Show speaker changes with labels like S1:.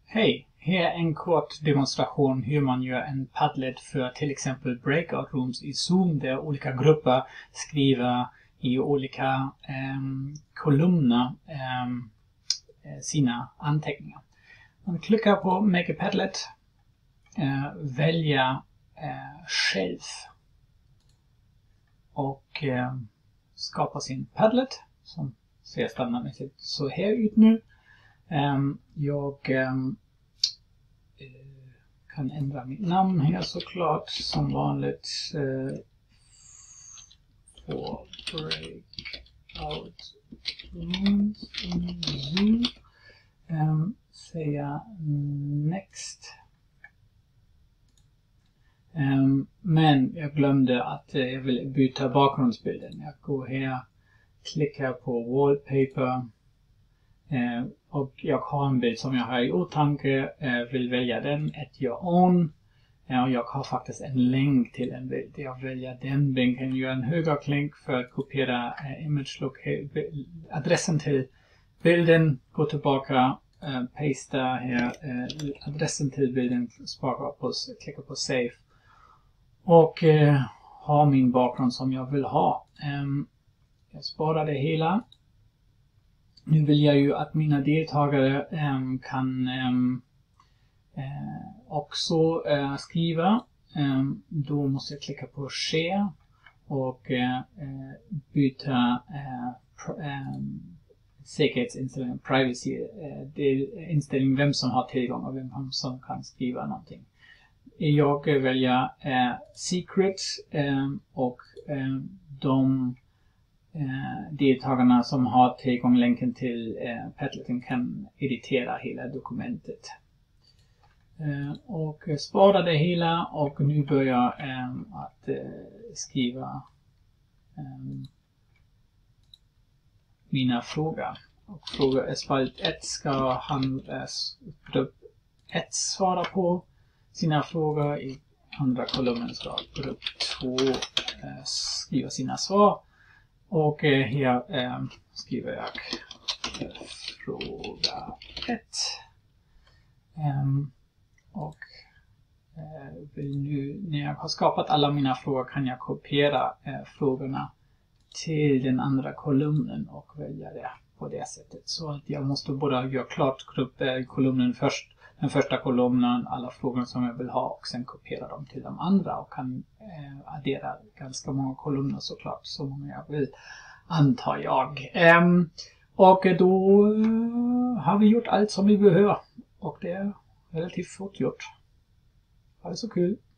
S1: Hej! Här är en kort demonstration hur man gör en Padlet för till exempel breakout rooms i Zoom där olika grupper skriver i olika kolumner sina anteckningar. Man klickar på Make a Padlet, välja själv och skapa sin Padlet som ser standardmässigt så här ut nu. Jag kan ändra mitt namn här såklart som vanligt på breakout rooms in Zoom. Säga next. Men jag glömde att jag vill byta bakgrundsbilden. Jag går här, klickar på wallpaper. Och jag har en bild som jag har i åtanke, vill välja den, gör on. Och jag har faktiskt en länk till en bild. Jag väljer den bilden, gör en högerklick för att kopiera adressen till bilden, gå tillbaka, pasta här, adressen till bilden, klicka på save. Och ha min bakgrund som jag vill ha. Jag sparar det hela. Nu vill jag ju att mina deltagare kan också skriva. Då måste jag klicka på share och byta säkerhetsinställning, privacy inställning, vem som har tillgång och vem som kan skriva någonting. Jag väljer secret och de deltagarna som har tillgång länken till Padleten kan editera hela dokumentet. Och spara det hela och nu börjar jag att skriva mina frågor. Och fråga i spalt 1 ska han grupp 1 svara på sina frågor. I andra kolumnen ska grupp 2 skriva sina svar. Och här skriver jag fråga 1. Och nu när jag har skapat alla mina frågor kan jag kopiera frågorna till den andra kolumnen och välja det på det sättet. Så att jag måste bara göra klart kolumnen först, den första kolumnen, alla frågor som jag vill ha och sen kopiera dem till de andra och kan addera ganska många kolumner såklart, så många jag vill, antar jag. Och då har vi gjort allt som vi behöver och det är relativt fort gjort. Ha det så kul!